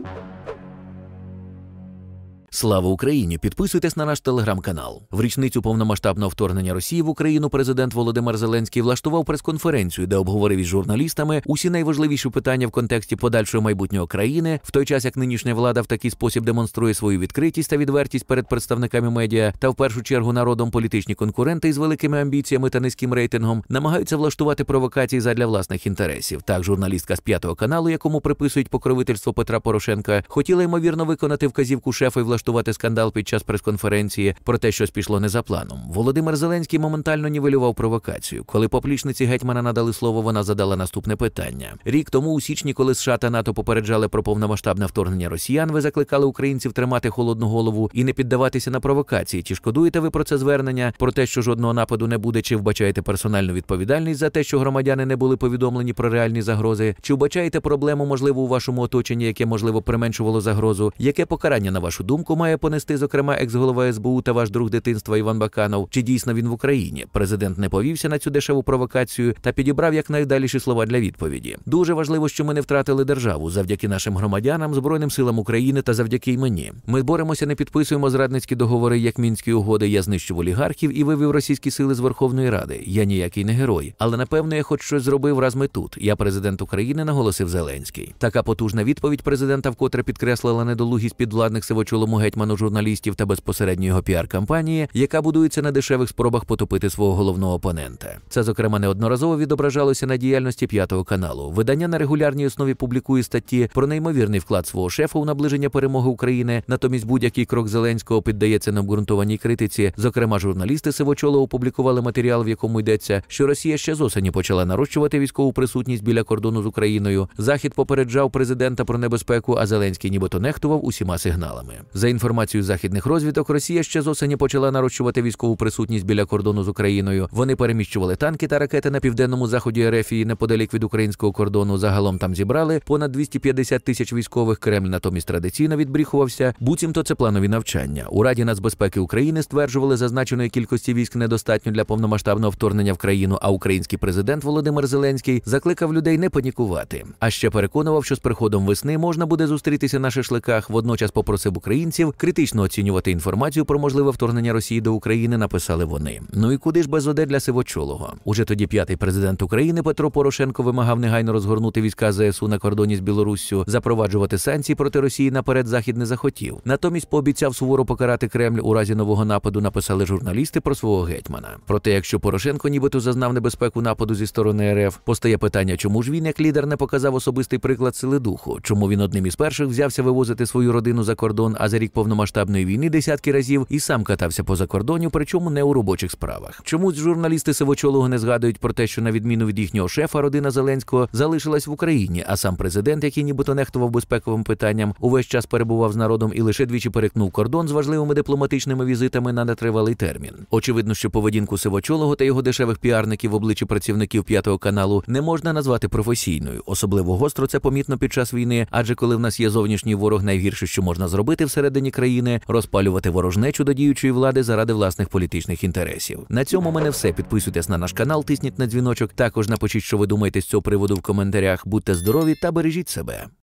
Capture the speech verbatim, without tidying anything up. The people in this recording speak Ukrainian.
Слава Україні! Підписуйтесь на наш телеграм-канал. В річницю повномасштабного вторгнення Росії в Україну президент Володимир Зеленський влаштував прес-конференцію, де обговорив із журналістами усі найважливіші питання в контексті подальшого майбутнього країни, в той час як нинішня влада в такий спосіб демонструє свою відкритість та відвертість перед представниками медіа та в першу чергу народом політичні конкуренти із великими амбіціями та низьким рейтингом намагаються влаштувати провокації задля власних інтересів. Так, журналістка з п'ятого каналу, якому приписують покровительство Петра Порошенка, хотіла ймовірно виконати вказівку шефа і влаштувати скандал під час прес-конференції, про те, щось пішло не за планом. Володимир Зеленський моментально нівелював провокацію. Коли поплічниці гетьмана надали слово, вона задала наступне питання. Рік тому у січні, коли США та НАТО попереджали про повномасштабне вторгнення росіян, ви закликали українців тримати холодну голову і не піддаватися на провокації. Чи шкодуєте ви про це звернення, про те, що жодного нападу не буде, чи вбачаєте персональну відповідальність за те, що громадяни не були повідомлені про реальні загрози? Чи вбачаєте проблему, можливо, у вашому оточенні, яке, можливо, применшувало загрозу? Яке покарання, на вашу думку, має понести, зокрема, екс-голова ес бе у та ваш друг дитинства Іван Баканов? Чи дійсно він в Україні? Президент не повівся на цю дешеву провокацію та підібрав якнайдаліші слова для відповіді. Дуже важливо, що ми не втратили державу завдяки нашим громадянам, Збройним силам України та завдяки й мені. Ми боремося, не підписуємо зрадницькі договори, як Мінські угоди. Я знищив олігархів і вивів російські сили з Верховної Ради. Я ніякий не герой. Але, напевно, я хоч щось зробив, раз ми тут. Я президент України, наголосив Зеленський. Така потужна відповідь президента вкотре підкреслила недолугість підвладних сивочолому гетьману журналістів та безпосередньо його піар-кампанії, яка будується на дешевих спробах потопити свого головного опонента. Це, зокрема, неодноразово відображалося на діяльності п'ятого каналу. Видання на регулярній основі публікує статті про неймовірний вклад свого шефа у наближення перемоги України, натомість будь-який крок Зеленського піддається необґрунтованій критиці. Зокрема, журналісти Сивочолова опублікували матеріал, в якому йдеться, що Росія ще з осені почала нарощувати військову присутність біля кордону з Україною. Захід попереджав президента про небезпеку, а Зеленський нібито нехтував усіма сигналами. За інформацією західних розвідок, Росія ще з осені почала нарощувати військову присутність біля кордону з Україною. Вони переміщували танки та ракети на південному заході РФ і неподалік від українського кордону. Загалом там зібрали понад двісті п'ятдесят тисяч військових. Кремль натомість традиційно відбріхувався, буцімто це планові навчання. У Раді нацбезпеки України стверджували, зазначеної кількості військ недостатньо для повномасштабного вторгнення в країну, а український президент Володимир Зеленський закликав людей не панікувати. А ще переконував, що з приходом весни можна буде зустрітися на шашликах. Водночас попросив українців критично оцінювати інформацію про можливе вторгнення Росії до України, написали вони. Ну і куди ж без оде для Сивочолого? Уже тоді п'ятий президент України Петро Порошенко вимагав негайно розгорнути війська зе ес у на кордоні з Білоруссю, запроваджувати санкції проти Росії наперед Захід не захотів. Натомість пообіцяв суворо покарати Кремль у разі нового нападу, написали журналісти про свого гетьмана. Проте, якщо Порошенко нібито зазнав небезпеку нападу зі сторони РФ, постає питання, чому ж він, як лідер, не показав особистий приклад сили духу? Чому він одним із перших взявся вивозити свою родину за кордон, а за рік повномасштабної війни десятки разів і сам катався по закордонню, причому не у робочих справах? Чомусь журналісти Сивочолого не згадують про те, що на відміну від їхнього шефа, родина Зеленського залишилась в Україні, а сам президент, який нібито нехтував безпековим питанням, увесь час перебував з народом і лише двічі перетнув кордон з важливими дипломатичними візитами на нетривалий термін. Очевидно, що поведінку Сивочолого та його дешевих піарників в обличчі працівників п'ятого каналу не можна назвати професійною. Особливо гостро це помітно під час війни, адже коли в нас є зовнішній ворог, найгірше, що можна зробити всередині країни – розпалювати ворожнечу до діючої влади заради власних політичних інтересів. На цьому в мене все. Підписуйтесь на наш канал, тисніть на дзвіночок. Також напишіть, що ви думаєте з цього приводу в коментарях. Будьте здорові та бережіть себе.